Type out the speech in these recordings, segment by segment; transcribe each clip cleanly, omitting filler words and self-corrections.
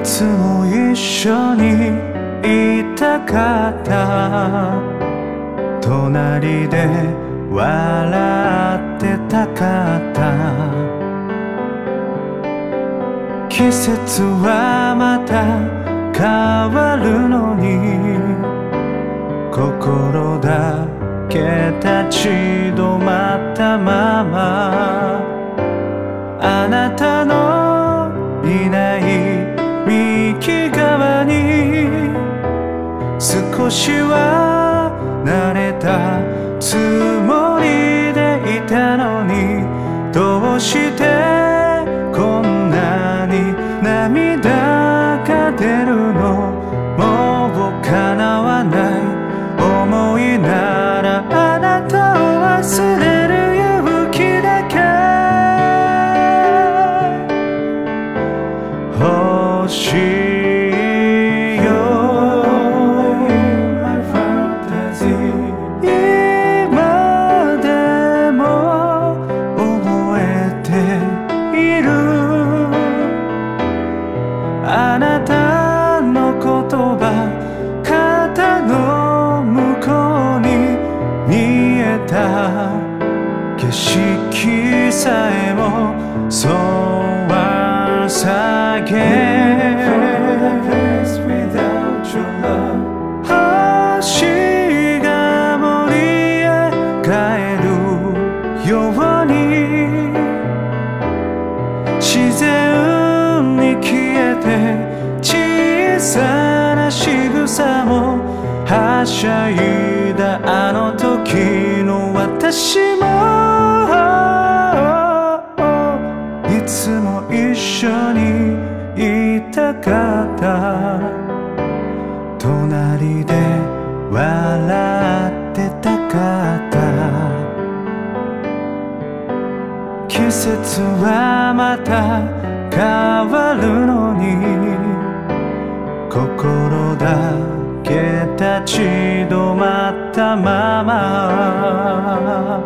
つも一緒にいたかった。隣で笑ってたかった。季節はまた変わるのに心だけ立ち止まったまま、あなたのいない右側に少しは慣れたつもりでいたのに、どうしてこんなに涙が出るの。もう叶わない想いならあなたを忘れる勇気だけ欲しいよ。今でも覚えている。あなたの言葉、肩の向こうに見えた景色さえもそうはさげ、星が森へ帰るように自然に消えて、小さな仕草もはしゃいだあの時の私も、いつも一緒にいたかった。隣で笑ってたかった。季節はまた変わるのに心だけ立ち止まったまま、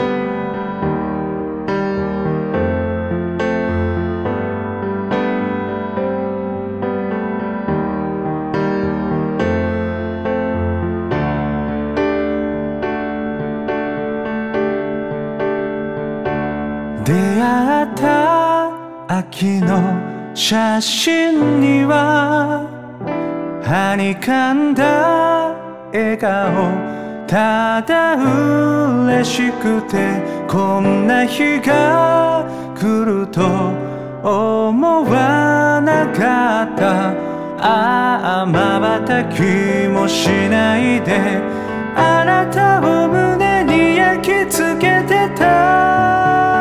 出会った秋の写真にははにかんだ笑顔、ただ嬉しくてこんな日が来ると思わなかった。ああ瞬きもしないであなたを胸に焼き付けてた。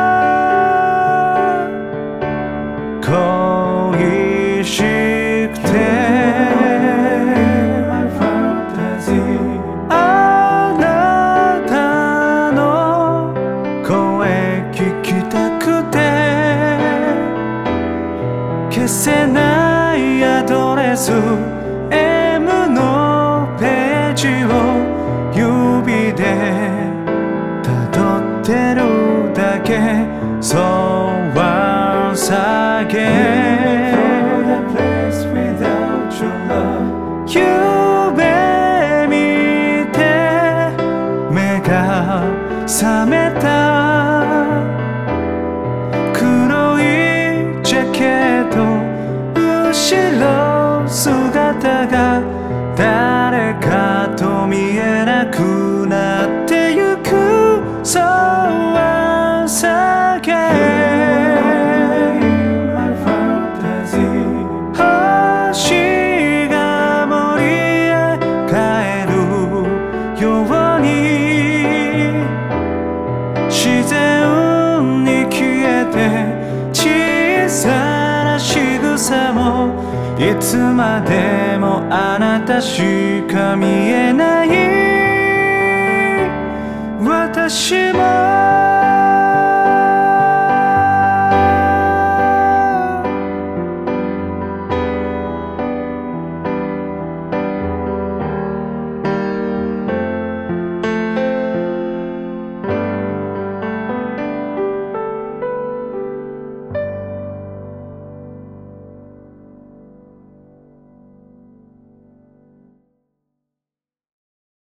恋しくてあなたの声聞きたくて、消せないアドレス M のページを指でたどってるだけ、そうはさげ夢見て目が覚めた。黒いジャケット後ろ姿が誰かと見えなくなってゆく、そうはさげ星が森へ帰るように自然に消えて、小さな仕草もいつまでもあなたしか見えない。私も